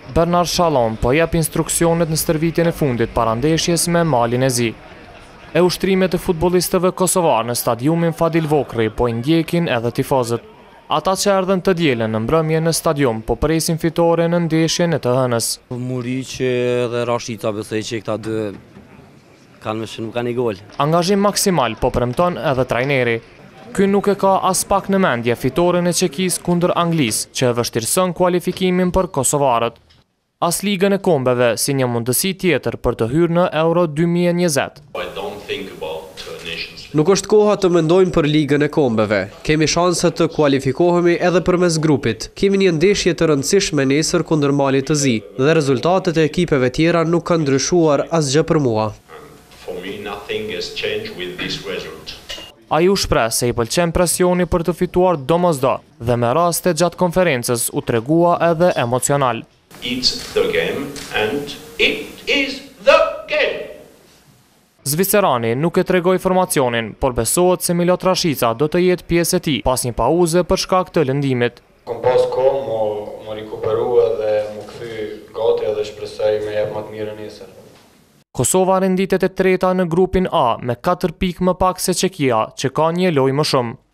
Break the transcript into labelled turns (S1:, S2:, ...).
S1: Bernard Shalom po jep instruksionet në stërvitjen e fundit para ndeshjes me Malin e Zi. E ushtrimet e futbollistëve kosovar në stadiumin Fadil Vokri po i ndjekin edhe tifozët. Ata që erdhen të dielën në mbrëmje në stadium po presin fitore në ndeshjen e të hënës.
S2: Muriqi dhe Rashica besoj që këta dy kanë më shumë kanë një gol.
S1: Angazhim maksimal po premton edhe trajneri. Ky nuk e ka as pak në mendje fitoren e Çekisë kundër Anglisë, që e vështirëson kualifikimin për kosovarët. As ligën e kombeve si një mundësi tjetër për të hyrë në Euro 2020.
S3: Nuk është koha të mendojmë për ligën e kombeve. Kemi shanse të kualifikohemi edhe përmes grupit. Kemi një ndeshje të rëndësishme nesër kundër Malit të Zi dhe rezultatet e ekipeve tjera nuk kanë ndryshuar asgjë për mua.
S1: Ai u shpreh se i pëlqen presioni për të fituar domosdo dhe me raste gjatë konferencës u tregua edhe emocional. Zvicerani nuk e tregoi formacionin, por besohet se Milot Rashica do të jetë pjesë e tij pas një pauze për shkak të lëndimit.
S4: Kom pas kohë më rikuperu edhe më kthy gati edhe shpresoj me jep më të mirë nesër.
S1: Kosova renditet e treta në grupin A me 4 pikë më pak se Çekia, që ka një lojë më shumë.